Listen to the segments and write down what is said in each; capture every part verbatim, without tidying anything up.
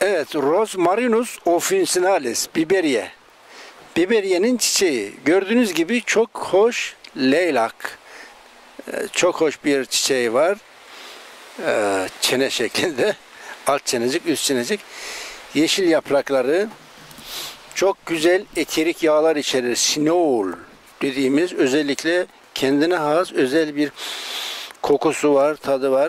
Evet, Rosmarinus officinalis, biberiye. Biberiyenin çiçeği. Gördüğünüz gibi çok hoş leylak. Çok hoş bir çiçeği var. Çene şeklinde. Alt çenecik, üst çenecik. Yeşil yaprakları. Çok güzel eterik yağlar içerir. Sinol dediğimiz, özellikle kendine has özel bir kokusu var, tadı var.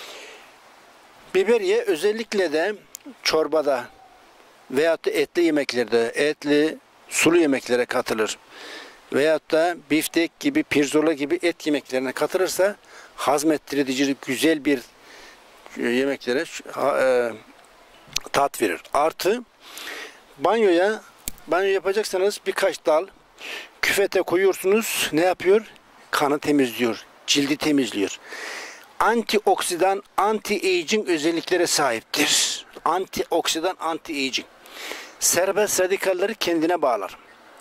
Biberiye özellikle de çorbada veyahut da etli yemeklerde, etli sulu yemeklere katılır. Veyahut da biftek gibi, pirzola gibi et yemeklerine katılırsa hazmettirici güzel bir yemeklere e, tat verir. Artı banyoya banyo yapacaksanız birkaç dal küvete koyuyorsunuz. Ne yapıyor? Kanı temizliyor, cildi temizliyor. Antioksidan, anti-aging özelliklere sahiptir. Antioksidan, anti-aging. Serbest radikalleri kendine bağlar.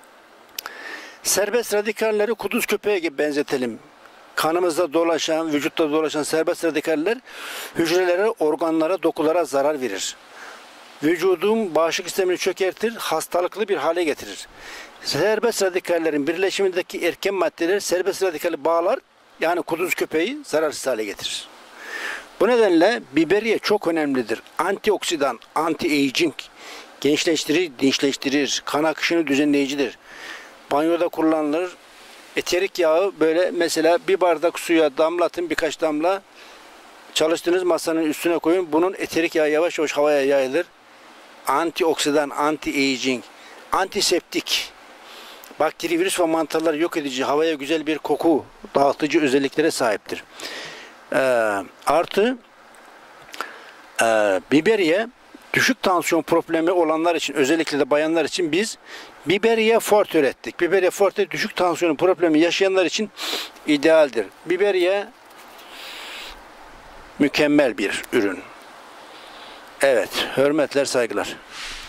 Serbest radikalleri kuduz köpeği gibi benzetelim. Kanımızda dolaşan, vücutta dolaşan serbest radikaller hücrelere, organlara, dokulara zarar verir. Vücudun bağışıklık sistemini çökertir, hastalıklı bir hale getirir. Serbest radikallerin birleşimindeki erken maddeler serbest radikali bağlar, yani kuduz köpeği zararsız hale getirir. Bu nedenle biberiye çok önemlidir. Antioksidan, anti-aging, gençleştirir, dinçleştirir, kan akışını düzenleyicidir. Banyoda kullanılır. Eterik yağı böyle mesela bir bardak suya damlatın, birkaç damla çalıştığınız masanın üstüne koyun. Bunun eterik yağı yavaş yavaş havaya yayılır. Antioksidan, anti-aging, antiseptik, bakteri, virüs ve mantarları yok edici, havaya güzel bir koku dağıtıcı özelliklere sahiptir. Ee, artı e, biberiye düşük tansiyon problemi olanlar için, özellikle de bayanlar için biz biberiye forte ürettik. Biberiye forte düşük tansiyon problemi yaşayanlar için idealdir. Biberiye mükemmel bir ürün. Evet, hürmetler, saygılar.